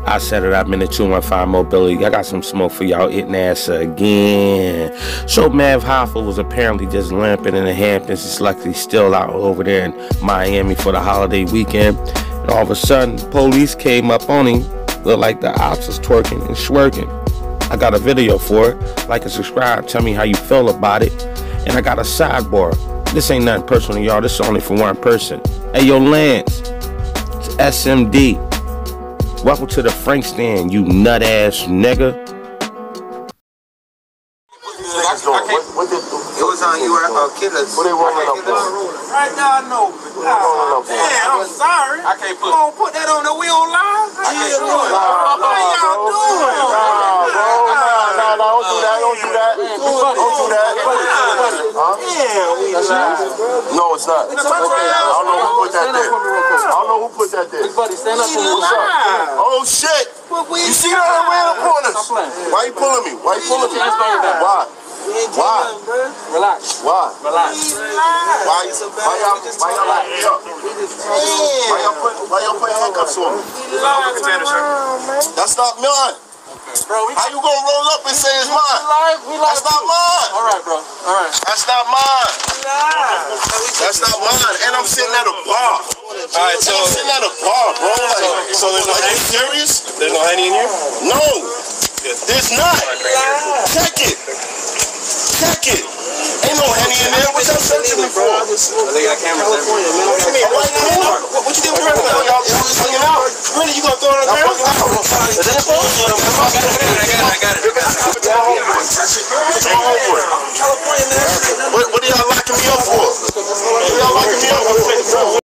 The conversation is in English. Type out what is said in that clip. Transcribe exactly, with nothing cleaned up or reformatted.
I set it up in the two one five Mobility. I got some smoke for y'all hitting ass again. So Mav Hoffa was apparently just lamping in the Hamptons. It's likely still out over there in Miami for the holiday weekend. And all of a sudden, police came up on him. Looked like the ops was twerking and shwerking. I got a video for it. Like and subscribe. Tell me how you feel about it. And I got a sidebar. This ain't nothing personal, y'all. This is only for one person. Hey, yo, Lance. It's S M D. Welcome to the Frank stand, you nut ass nigga. It was on you uh, killers. What they rolling up for? Right now, I know. Oh, damn, I'm sorry. I can't put. Don't put that on the wheel line. How you doing? How y'all doing? Nah, bro. Nah, nah, nah. Don't do that. Don't do that. Don't do that. Huh? No, it's not. I don't know who put that there. I don't know who put that there. Buddy, stand up for me. What's up? Oh shit! You see that I ran up on us? Why you pulling me? Why you pulling me? Why? Why? Relax. Why? Relax. Why you so bad? Why y'all why y'all lock me up? Why y'all put why y'all put handcuffs on me? That's not mine. Bro, we how you gonna roll up and say it's mine? We live, we live That's not mine. All right, bro. All right. That's not mine. That's not mine. And I'm sitting at a bar. All right, so I'm sitting at a bar, bro. Like, so there's no Are you serious? There's no honey in here? No. There's not. Check it. Check it. Ain't no honey in there. What y'all searching me for? They got cameras everywhere. What you mean? Right now,